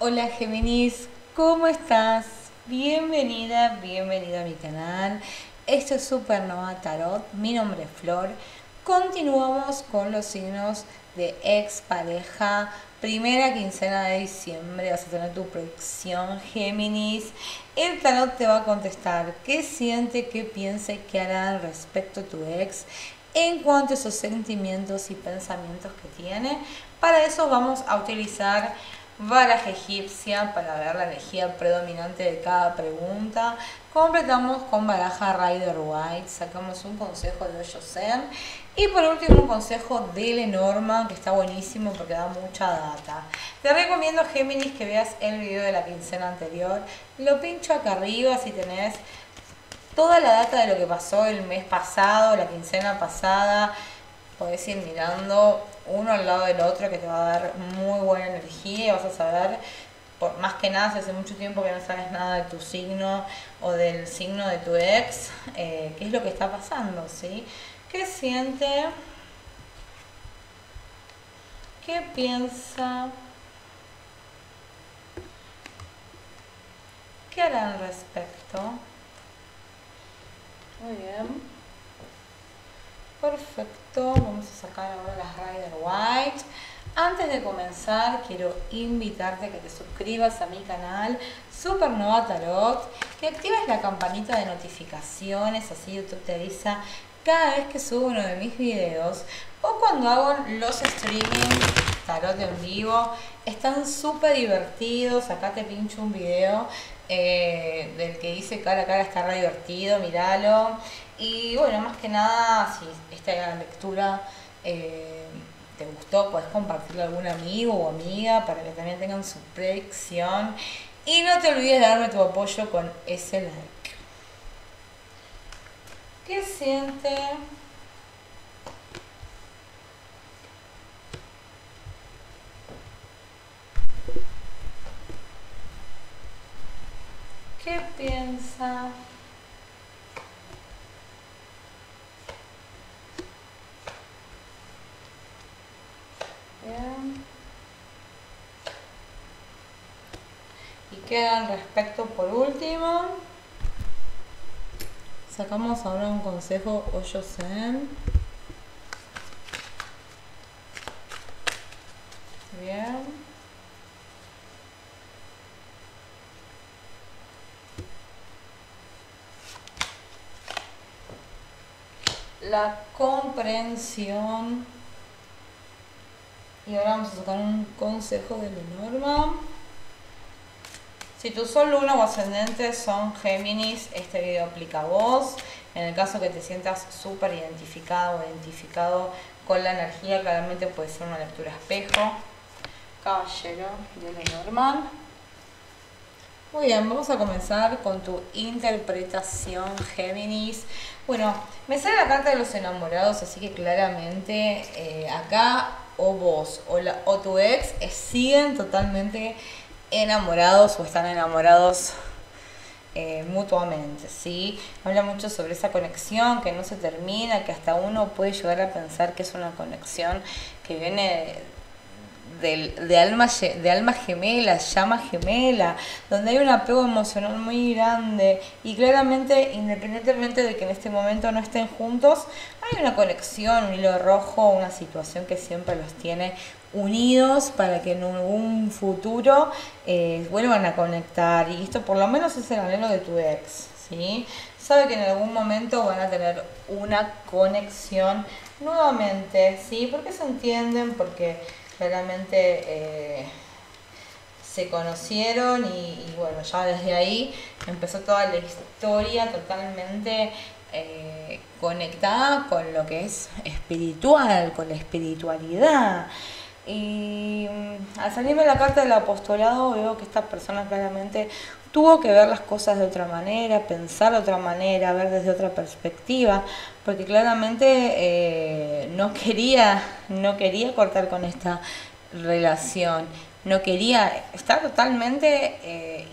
Hola Géminis, ¿cómo estás? Bienvenida, bienvenida a mi canal. Esto es Supernova Tarot, mi nombre es Flor. Continuamos con los signos de expareja. Primera quincena de diciembre vas a tener tu predicción, Géminis. El tarot te va a contestar qué siente, qué piensa y qué hará respecto a tu ex en cuanto a esos sentimientos y pensamientos que tiene. Para eso vamos a utilizar baraja egipcia para ver la energía predominante de cada pregunta. Completamos con baraja Rider White, sacamos un consejo de Osho Zen y por último un consejo de Lenormand, que está buenísimo porque da mucha data. Te recomiendo, Géminis, que veas el video de la quincena anterior. Lo pincho acá arriba si tenés toda la data de lo que pasó el mes pasado, la quincena pasada. Podés ir mirando uno al lado del otro, que te va a dar muy buena energía y vas a saber, por más que nada, si hace mucho tiempo que no sabes nada de tu signo o del signo de tu ex, qué es lo que está pasando, ¿sí? ¿Qué siente? ¿Qué piensa? ¿Qué hará al respecto? Muy bien. Perfecto, vamos a sacar ahora las Rider White. Antes de comenzar, quiero invitarte a que te suscribas a mi canal Supernova Tarot, que actives la campanita de notificaciones, así YouTube te avisa cada vez que subo uno de mis videos o cuando hago los streaming tarot en vivo. Están súper divertidos. Acá te pincho un video del que dice cara a cara, está re divertido, míralo. Y bueno, más que nada, si esta lectura te gustó, podés compartirlo a algún amigo o amiga para que también tengan su predicción. Y no te olvides de darme tu apoyo con ese like. ¿Qué siente? ¿Qué piensa? Bien. Y queda al respecto por último. Sacamos ahora un consejo Osho Zen. Bien. La comprensión. Y ahora vamos a sacar un consejo de Lenormand. Si tu sol, luna o ascendente son Géminis, este video aplica a vos. En el caso que te sientas súper identificado o identificado con la energía, claramente puede ser una lectura espejo. Caballero de Lenormand. Muy bien, vamos a comenzar con tu interpretación, Géminis. Bueno, me sale la carta de los enamorados, así que claramente acá o vos o tu ex siguen totalmente enamorados o están enamorados mutuamente, ¿sí? Habla mucho sobre esa conexión que no se termina, que hasta uno puede llegar a pensar que es una conexión que viene de alma gemela, llama gemela, donde hay un apego emocional muy grande y claramente, independientemente de que en este momento no estén juntos, hay una conexión, un hilo rojo, una situación que siempre los tiene unidos para que en algún futuro vuelvan a conectar. Y esto por lo menos es el anhelo de tu ex, ¿sí? Sabe que en algún momento van a tener una conexión nuevamente, ¿sí? Porque se entienden, porque claramente se conocieron y bueno, ya desde ahí empezó toda la historia totalmente conectada con lo que es espiritual, con la espiritualidad. Y al salirme la carta del apostolado veo que esta persona claramente tuvo que ver las cosas de otra manera, pensar de otra manera, ver desde otra perspectiva, porque claramente no quería cortar con esta relación, no quería estar totalmente,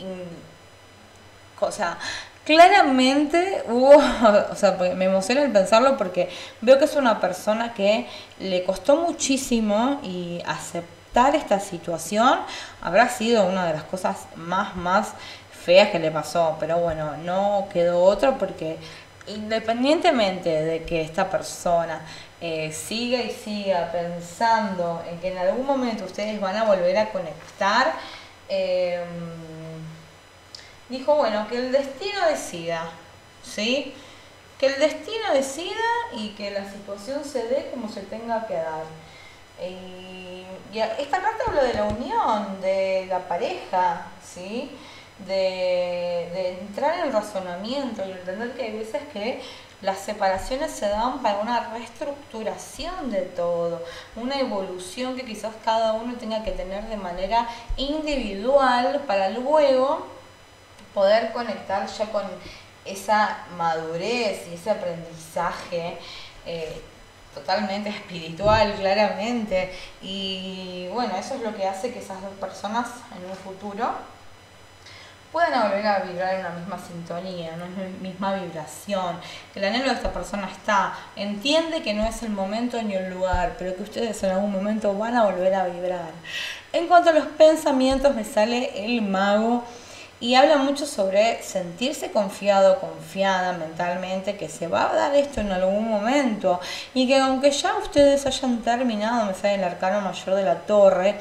o sea, claramente hubo, o sea, me emociona el pensarlo porque veo que es una persona que le costó muchísimo y aceptar esta situación habrá sido una de las cosas más feas que le pasó, pero bueno, no quedó otro porque independientemente de que esta persona siga y siga pensando en que en algún momento ustedes van a volver a conectar, dijo, bueno, que el destino decida, ¿sí? Que el destino decida y que la situación se dé como se tenga que dar. Y esta carta habla de la unión, de la pareja, ¿sí? De entrar en el razonamiento y entender que hay veces que las separaciones se dan para una reestructuración de todo, una evolución que quizás cada uno tenga que tener de manera individual para luego poder conectar ya con esa madurez y ese aprendizaje totalmente espiritual, claramente. Y bueno, eso es lo que hace que esas dos personas en un futuro puedan volver a vibrar en una misma sintonía, en una misma vibración. El anhelo de esta persona está, entiende que no es el momento ni el lugar, pero que ustedes en algún momento van a volver a vibrar. En cuanto a los pensamientos, me sale el mago y habla mucho sobre sentirse confiado, confiada mentalmente, que se va a dar esto en algún momento y que aunque ya ustedes hayan terminado, me sale el arcano mayor de la torre,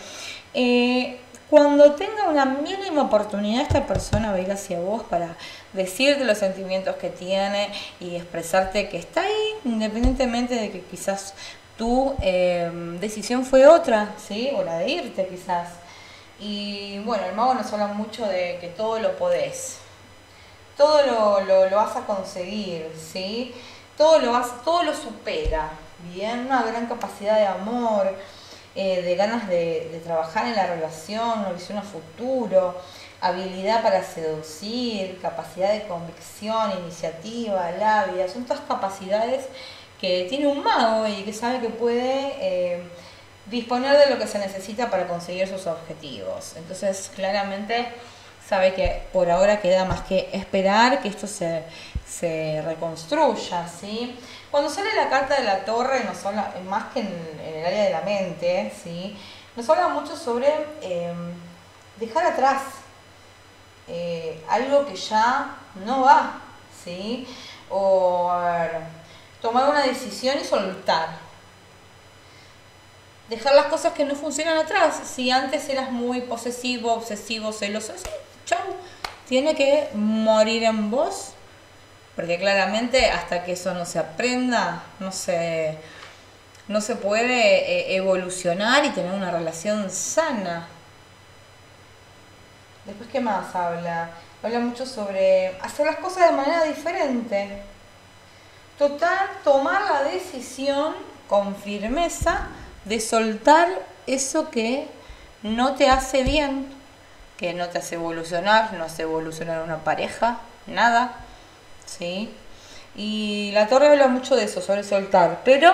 cuando tenga una mínima oportunidad, esta persona va a ir hacia vos para decirte los sentimientos que tiene y expresarte que está ahí, independientemente de que quizás tu decisión fue otra, ¿sí? O la de irte quizás. Y bueno, el mago nos habla mucho de que todo lo podés, todo lo vas a conseguir, ¿sí? Todo lo supera, ¿bien? Una gran capacidad de amor, de ganas de trabajar en la relación, una visión a futuro, habilidad para seducir, capacidad de convicción, iniciativa, labia. Son todas capacidades que tiene un mago y que sabe que puede disponer de lo que se necesita para conseguir sus objetivos. Entonces, claramente sabe que por ahora queda más que esperar que esto se reconstruya, ¿sí? Cuando sale la carta de la torre, nos habla, más que en el área de la mente, ¿sí? Nos habla mucho sobre dejar atrás algo que ya no va, ¿sí? O, a ver, tomar una decisión y soltar. Dejar las cosas que no funcionan atrás. Si antes eras muy posesivo, obsesivo, celoso, sí, chau. Tiene que morir en vos. Porque claramente hasta que eso no se aprenda, no se puede evolucionar y tener una relación sana. Después, ¿qué más habla? Habla mucho sobre hacer las cosas de manera diferente. Total, tomar la decisión con firmeza de soltar eso que no te hace bien, que no te hace evolucionar, no hace evolucionar una pareja, nada. ¿Sí? Y la torre habla mucho de eso, sobre soltar, pero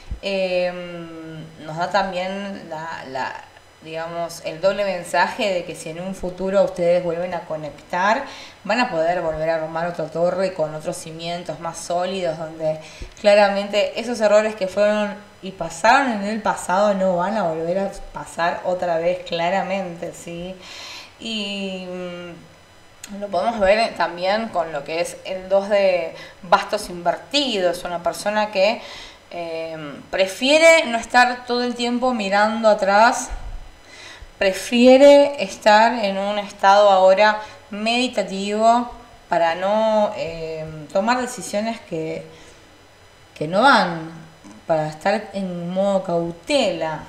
nos da también digamos, el doble mensaje de que si en un futuro ustedes vuelven a conectar, van a poder volver a armar otra torre con otros cimientos más sólidos, donde claramente esos errores que fueron y pasaron en el pasado no van a volver a pasar otra vez, claramente, ¿sí? Y lo podemos ver también con lo que es el 2 de bastos invertidos, una persona que prefiere no estar todo el tiempo mirando atrás, prefiere estar en un estado ahora meditativo para no tomar decisiones que no van, para estar en modo cautela.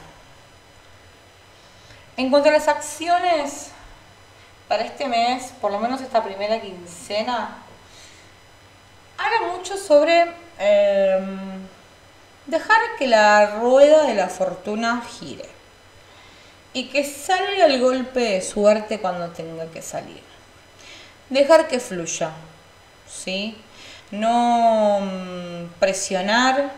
En cuanto a las acciones para este mes, por lo menos esta primera quincena, habla mucho sobre dejar que la rueda de la fortuna gire y que salga el golpe de suerte cuando tenga que salir. Dejar que fluya, ¿sí? No presionar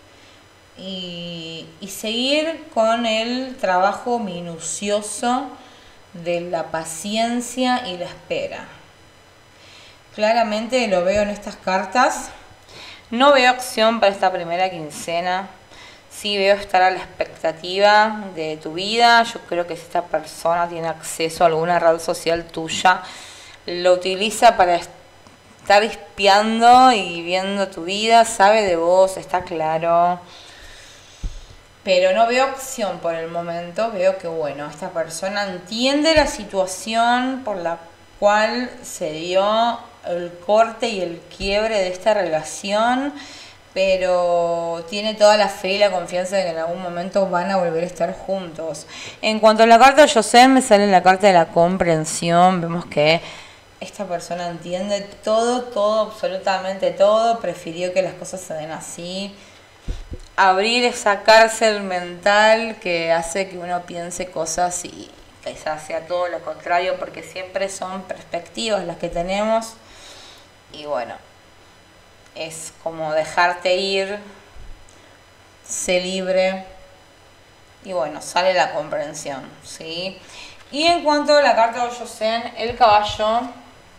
y seguir con el trabajo minucioso de la paciencia y la espera. Claramente lo veo en estas cartas. No veo acción para esta primera quincena. sí veo estar a la expectativa de tu vida. Yo creo que si esta persona tiene acceso a alguna red social tuya, lo utiliza para estar espiando y viendo tu vida, sabe de vos, está claro. Pero no veo acción por el momento, veo que bueno, esta persona entiende la situación por la cual se dio el corte y el quiebre de esta relación, pero tiene toda la fe y la confianza de que en algún momento van a volver a estar juntos. En cuanto a la carta de José, me sale la carta de la comprensión. Vemos que esta persona entiende todo, absolutamente todo. Prefirió que las cosas se den así. Abrir esa cárcel mental que hace que uno piense cosas y quizás sea todo lo contrario, porque siempre son perspectivas las que tenemos. Y bueno, es como dejarte ir, sé libre y bueno, sale la comprensión, ¿sí? Y en cuanto a la carta de Yosen, el caballero,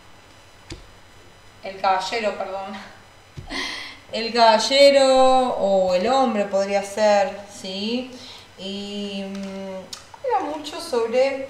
el caballero o el hombre podría ser, ¿sí? Y habla mucho sobre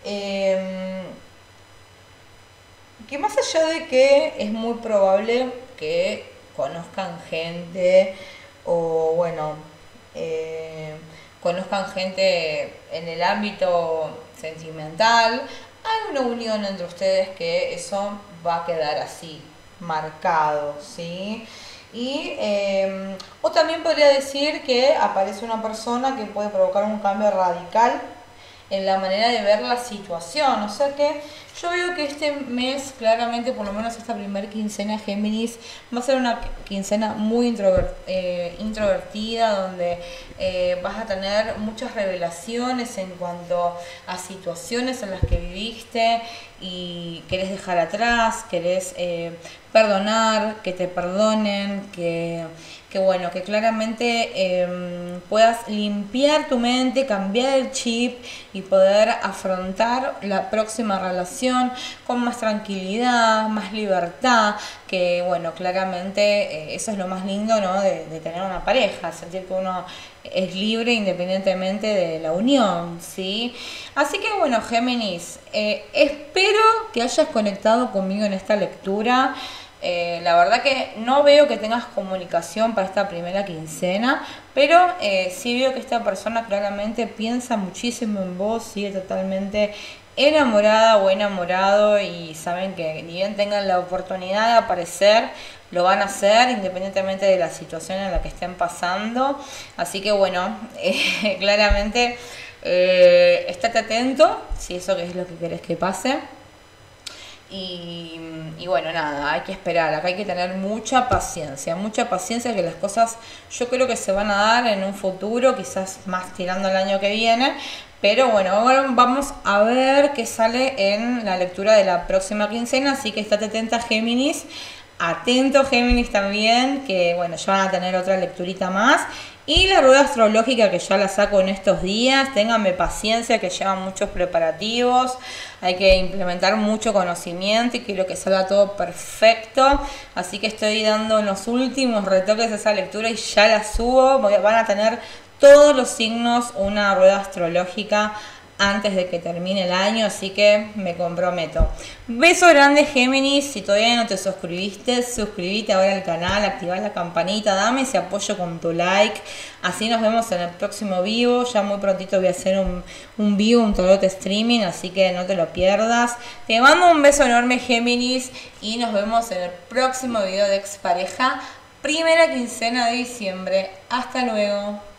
que más allá de que es muy probable que conozcan gente o bueno, conozcan gente en el ámbito sentimental, hay una unión entre ustedes que eso va a quedar así, marcado, ¿sí? Y, o también podría decir que aparece una persona que puede provocar un cambio radical en la manera de ver la situación. O sea que yo veo que este mes, claramente, por lo menos esta primera quincena Géminis, va a ser una quincena muy introvertida, donde vas a tener muchas revelaciones en cuanto a situaciones en las que viviste y querés dejar atrás, querés perdonar, que te perdonen, que bueno, que claramente puedas limpiar tu mente, cambiar el chip y poder afrontar la próxima relación con más tranquilidad, más libertad, que bueno, claramente eso es lo más lindo, ¿no? de tener una pareja, sentir que uno es libre independientemente de la unión, ¿sí? Así que bueno, Géminis, espero que hayas conectado conmigo en esta lectura. La verdad que no veo que tengas comunicación para esta primera quincena, pero sí veo que esta persona claramente piensa muchísimo en vos, sigue totalmente enamorada o enamorado y saben que ni bien tengan la oportunidad de aparecer, lo van a hacer independientemente de la situación en la que estén pasando. Así que bueno, claramente estate atento si eso es lo que querés que pase. Y bueno, nada, hay que esperar, acá hay que tener mucha paciencia que las cosas yo creo que se van a dar en un futuro, quizás más tirando el año que viene, pero bueno, ahora vamos a ver qué sale en la lectura de la próxima quincena, así que estate atenta, Géminis, atento Géminis también, que bueno, ya van a tener otra lecturita más. Y la rueda astrológica que ya la saco en estos días, ténganme paciencia que llevan muchos preparativos, hay que implementar mucho conocimiento y quiero que salga todo perfecto, así que estoy dando los últimos retoques a esa lectura y ya la subo, van a tener todos los signos una rueda astrológica antes de que termine el año, así que me comprometo. Beso grande, Géminis. Si todavía no te suscribiste, suscríbete ahora al canal, activá la campanita, dame ese apoyo con tu like. Así nos vemos en el próximo vivo. Ya muy prontito voy a hacer un vivo, un tarot streaming, así que no te lo pierdas. Te mando un beso enorme, Géminis, y nos vemos en el próximo video de Expareja, primera quincena de diciembre. Hasta luego.